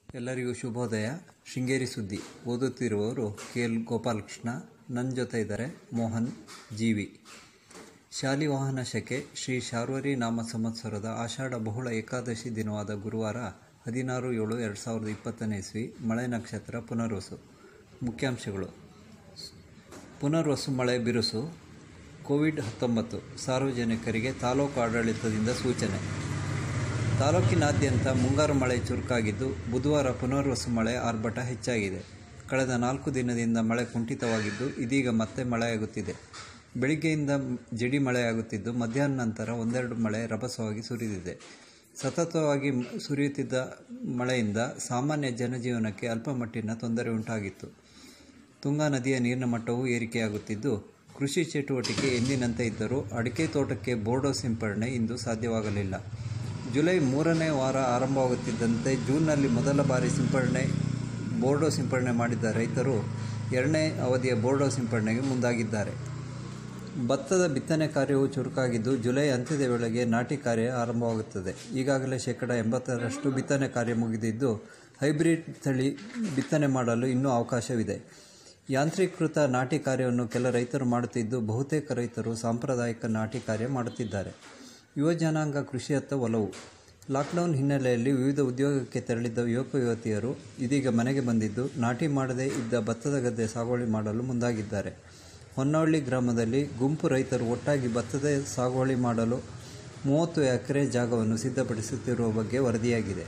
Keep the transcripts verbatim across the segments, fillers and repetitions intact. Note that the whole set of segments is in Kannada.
ಎಲ್ಲರಿಗೂ ಶುಭೋದಯ. ಶೃಂಗೇರಿ ಸುದ್ದಿ ಓದುತ್ತಿರುವವರು ಕೆ ಎಲ್ ಗೋಪಾಲಕೃಷ್ಣ. ನನ್ನ ಜೊತೆ ಇದ್ದಾರೆ ಮೋಹನ್ ಜೀವಿ. ಶಾಲಿವಾಹನ ಶಕೆ ಶ್ರೀ ಶಾರ್ವರಿ ನಾಮ ಸಂವತ್ಸರದ ಆಷಾಢ ಬಹುಳ ಏಕಾದಶಿ ದಿನವಾದ ಗುರುವಾರ ಹದಿನಾರು ಏಳು ಎರಡು ಸಾವಿರದ ಇಪ್ಪತ್ತನೇ ಇಸ್ವಿ. ಮಳೆ ನಕ್ಷತ್ರ ಪುನರ್ವಸು. ಮುಖ್ಯಾಂಶಗಳು: ಪುನರ್ವಸು ಮಳೆ ಬಿರುಸು. ಕೋವಿಡ್ ಹತ್ತೊಂಬತ್ತು ಸಾರ್ವಜನಿಕರಿಗೆ ತಾಲೂಕು ಆಡಳಿತದಿಂದ ಸೂಚನೆ. ತಾಲೂಕಿನಾದ್ಯಂತ ಮುಂಗಾರು ಮಳೆ ಚುರುಕಾಗಿದ್ದು, ಬುಧವಾರ ಪುನರ್ವಸು ಮಳೆ ಆರ್ಭಟ ಹೆಚ್ಚಾಗಿದೆ. ಕಳೆದ ನಾಲ್ಕು ದಿನದಿಂದ ಮಳೆ ಕುಂಠಿತವಾಗಿದ್ದು, ಇದೀಗ ಮತ್ತೆ ಮಳೆಯಾಗುತ್ತಿದೆ. ಬೆಳಿಗ್ಗೆಯಿಂದ ಜಡಿ ಮಳೆಯಾಗುತ್ತಿದ್ದು, ಮಧ್ಯಾಹ್ನ ನಂತರ ಒಂದೆರಡು ಮಳೆ ರಭಸವಾಗಿ ಸುರಿದಿದೆ. ಸತತವಾಗಿ ಸುರಿಯುತ್ತಿದ್ದ ಮಳೆಯಿಂದ ಸಾಮಾನ್ಯ ಜನಜೀವನಕ್ಕೆ ಅಲ್ಪಮಟ್ಟಿನ ತೊಂದರೆ ಉಂಟಾಗಿತ್ತು. ತುಂಗಾ ನದಿಯ ನೀರಿನ ಮಟ್ಟವೂ ಏರಿಕೆಯಾಗುತ್ತಿದ್ದು, ಕೃಷಿ ಚಟುವಟಿಕೆ ಎಂದಿನಂತೆ ಇದ್ದರೂ ಅಡಿಕೆ ತೋಟಕ್ಕೆ ಬೋರ್ಡೋ ಸಿಂಪಡಣೆ ಇಂದು ಸಾಧ್ಯವಾಗಲಿಲ್ಲ. ಜುಲೈ ಮೂರನೇ ವಾರ ಆರಂಭವಾಗುತ್ತಿದ್ದಂತೆ ಜೂನ್ನಲ್ಲಿ ಮೊದಲ ಬಾರಿ ಸಿಂಪಡಣೆ ಬೋರ್ಡೋ ಸಿಂಪಡಣೆ ಮಾಡಿದ್ದ ರೈತರು ಎರಡನೇ ಅವಧಿಯ ಬೋರ್ಡೋ ಸಿಂಪಡಣೆಗೆ ಮುಂದಾಗಿದ್ದಾರೆ. ಭತ್ತದ ಬಿತ್ತನೆ ಕಾರ್ಯವು ಚುರುಕಾಗಿದ್ದು, ಜುಲೈ ಅಂತ್ಯದ ವೇಳೆಗೆ ನಾಟಿ ಕಾರ್ಯ ಆರಂಭವಾಗುತ್ತದೆ. ಈಗಾಗಲೇ ಶೇಕಡ ಎಂಬತ್ತರಷ್ಟು ಬಿತ್ತನೆ ಕಾರ್ಯ ಮುಗಿದಿದ್ದು, ಹೈಬ್ರಿಡ್ ತಳಿ ಬಿತ್ತನೆ ಮಾಡಲು ಇನ್ನೂ ಅವಕಾಶವಿದೆ. ಯಾಂತ್ರೀಕೃತ ನಾಟಿ ಕಾರ್ಯವನ್ನು ಕೆಲ ರೈತರು ಮಾಡುತ್ತಿದ್ದು, ಬಹುತೇಕ ರೈತರು ಸಾಂಪ್ರದಾಯಿಕ ನಾಟಿ ಕಾರ್ಯ ಮಾಡುತ್ತಿದ್ದಾರೆ. ಯುವ ಜನಾಂಗ ಕೃಷಿಯತ್ತ ಒಲವು. ಲಾಕ್ಡೌನ್ ಹಿನ್ನೆಲೆಯಲ್ಲಿ ವಿವಿಧ ಉದ್ಯೋಗಕ್ಕೆ ತೆರಳಿದ್ದ ಯುವಕ ಯುವತಿಯರು ಇದೀಗ ಮನೆಗೆ ಬಂದಿದ್ದು, ನಾಟಿ ಮಾಡದೇ ಇದ್ದ ಭತ್ತದ ಗದ್ದೆ ಸಾಗುವಳಿ ಮಾಡಲು ಮುಂದಾಗಿದ್ದಾರೆ. ಹೊನ್ನವಳ್ಳಿ ಗ್ರಾಮದಲ್ಲಿ ಗುಂಪು ರೈತರು ಒಟ್ಟಾಗಿ ಭತ್ತದ ಸಾಗುವಳಿ ಮಾಡಲು ಮೂವತ್ತು ಎಕರೆ ಜಾಗವನ್ನು ಸಿದ್ಧಪಡಿಸುತ್ತಿರುವ ಬಗ್ಗೆ ವರದಿಯಾಗಿದೆ.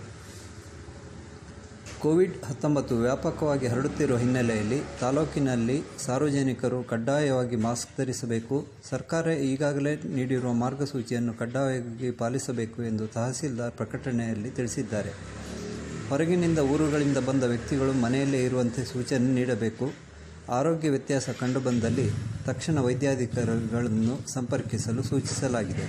ಕೋವಿಡ್ ಹತ್ತೊಂಬತ್ತು ವ್ಯಾಪಕವಾಗಿ ಹರಡುತ್ತಿರುವ ಹಿನ್ನೆಲೆಯಲ್ಲಿ ತಾಲೂಕಿನಲ್ಲಿ ಸಾರ್ವಜನಿಕರು ಕಡ್ಡಾಯವಾಗಿ ಮಾಸ್ಕ್ ಧರಿಸಬೇಕು. ಸರ್ಕಾರ ಈಗಾಗಲೇ ನೀಡಿರುವ ಮಾರ್ಗಸೂಚಿಯನ್ನು ಕಡ್ಡಾಯವಾಗಿ ಪಾಲಿಸಬೇಕು ಎಂದು ತಹಸೀಲ್ದಾರ್ ಪ್ರಕಟಣೆಯಲ್ಲಿ ತಿಳಿಸಿದ್ದಾರೆ. ಹೊರಗಿನಿಂದ ಊರುಗಳಿಂದ ಬಂದ ವ್ಯಕ್ತಿಗಳು ಮನೆಯಲ್ಲೇ ಇರುವಂತೆ ಸೂಚನೆ ನೀಡಬೇಕು. ಆರೋಗ್ಯ ವ್ಯತ್ಯಾಸ ಕಂಡುಬಂದಲ್ಲಿ ತಕ್ಷಣ ವೈದ್ಯಾಧಿಕಾರಿಗಳನ್ನು ಸಂಪರ್ಕಿಸಲು ಸೂಚಿಸಲಾಗಿದೆ.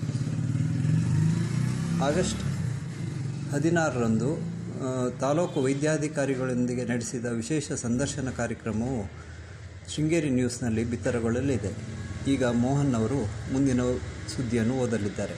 ಆಗಸ್ಟ್ ಹದಿನಾರರಂದು ತಾಲೂಕು ವೈದ್ಯಾಧಿಕಾರಿಗಳೊಂದಿಗೆ ನಡೆಸಿದ ವಿಶೇಷ ಸಂದರ್ಶನ ಕಾರ್ಯಕ್ರಮವು ಶೃಂಗೇರಿ ನ್ಯೂಸ್ನಲ್ಲಿ ಬಿತ್ತರಗೊಳ್ಳಲಿದೆ. ಈಗ ಮೋಹನ್ ಅವರು ಮುಂದಿನ ಸುದ್ದಿಯನ್ನು ಓದಲಿದ್ದಾರೆ.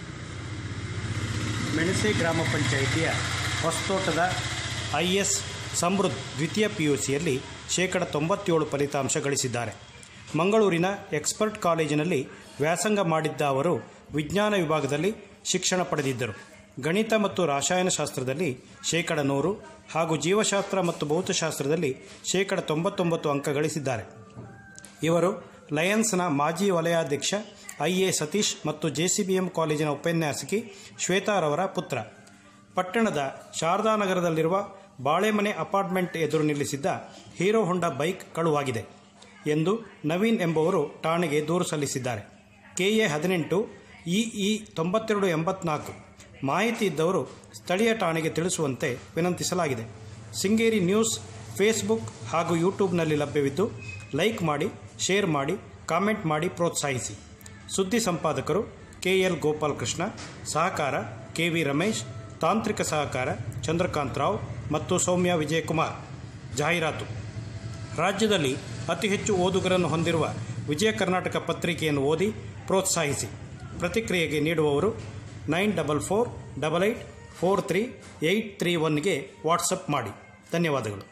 ಮೆಣಸೆ ಗ್ರಾಮ ಪಂಚಾಯಿತಿಯ ಹೊಸತೋಟದ ಐ ಎಸ್ ಸಮೃದ್ಧ್ ದ್ವಿತೀಯ ಪಿ ಯು ಸಿಯಲ್ಲಿ ಶೇಕಡ ತೊಂಬತ್ತೇಳು ಫಲಿತಾಂಶ ಗಳಿಸಿದ್ದಾರೆ. ಮಂಗಳೂರಿನ ಎಕ್ಸ್ಪರ್ಟ್ ಕಾಲೇಜಿನಲ್ಲಿ ವ್ಯಾಸಂಗ ಮಾಡಿದ್ದ ಅವರು ವಿಜ್ಞಾನ ವಿಭಾಗದಲ್ಲಿ ಶಿಕ್ಷಣ ಪಡೆದಿದ್ದರು. ಗಣಿತ ಮತ್ತು ರಾಸಾಯನಶಾಸ್ತ್ರದಲ್ಲಿ ಶೇಕಡ ನೂರು ಹಾಗೂ ಜೀವಶಾಸ್ತ್ರ ಮತ್ತು ಭೌತಶಾಸ್ತ್ರದಲ್ಲಿ ಶೇಕಡ ತೊಂಬತ್ತೊಂಬತ್ತು ಅಂಕ ಗಳಿಸಿದ್ದಾರೆ. ಇವರು ಲಯನ್ಸ್ನ ಮಾಜಿ ವಲಯಾಧ್ಯಕ್ಷ ಐ ಎ ಸತೀಶ್ ಮತ್ತು ಜೆಸಿಬಿಎಂ ಕಾಲೇಜಿನ ಉಪನ್ಯಾಸಕಿ ಶ್ವೇತಾರವರ ಪುತ್ರ. ಪಟ್ಟಣದ ಶಾರದಾನಗರದಲ್ಲಿರುವ ಬಾಳೆಮನೆ ಅಪಾರ್ಟ್ಮೆಂಟ್ ಎದುರು ನಿಲ್ಲಿಸಿದ್ದ ಹೀರೋ ಹೊಂಡಾ ಬೈಕ್ ಕಳುವಾಗಿದೆ ಎಂದು ನವೀನ್ ಎಂಬುವರು ಠಾಣೆಗೆ ದೂರು ಸಲ್ಲಿಸಿದ್ದಾರೆ. ಕೆಎ ಹದಿನೆಂಟು ಇಇ ತೊಂಬತ್ತೆರಡು ಎಂಬತ್ನಾಲ್ಕು ಮಾಹಿತಿ ಇದ್ದವರು ಸ್ಥಳೀಯ ಠಾಣೆಗೆ ತಿಳಿಸುವಂತೆ ವಿನಂತಿಸಲಾಗಿದೆ. ಶೃಂಗೇರಿ ನ್ಯೂಸ್ ಫೇಸ್ಬುಕ್ ಹಾಗೂ ಯೂಟ್ಯೂಬ್ನಲ್ಲಿ ಲಭ್ಯವಿದ್ದು, ಲೈಕ್ ಮಾಡಿ, ಶೇರ್ ಮಾಡಿ, ಕಾಮೆಂಟ್ ಮಾಡಿ ಪ್ರೋತ್ಸಾಹಿಸಿ. ಸುದ್ದಿ ಸಂಪಾದಕರು ಕೆ ಎಲ್ ಗೋಪಾಲಕೃಷ್ಣ, ಸಹಕಾರ ಕೆ ವಿ ರಮೇಶ್, ತಾಂತ್ರಿಕ ಸಹಕಾರ ಚಂದ್ರಕಾಂತ್ ರಾವ್ ಮತ್ತು ಸೌಮ್ಯ ವಿಜಯಕುಮಾರ್. ಜಾಹೀರಾತು: ರಾಜ್ಯದಲ್ಲಿ ಅತಿ ಹೆಚ್ಚು ಓದುಗರನ್ನು ಹೊಂದಿರುವ ವಿಜಯ ಕರ್ನಾಟಕ ಪತ್ರಿಕೆಯನ್ನು ಓದಿ ಪ್ರೋತ್ಸಾಹಿಸಿ. ಪ್ರತಿಕ್ರಿಯೆಗೆ ನೀಡುವವರು nine double four double eight four three eight three ಒನ್ಗೆ ವಾಟ್ಸಪ್ ಮಾಡಿ. ಧನ್ಯವಾದಗಳು.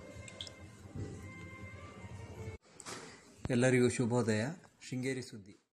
ಎಲ್ಲರಿಗೂ ಶುಭೋದಯ. ಶೃಂಗೇರಿ ಸುದ್ದಿ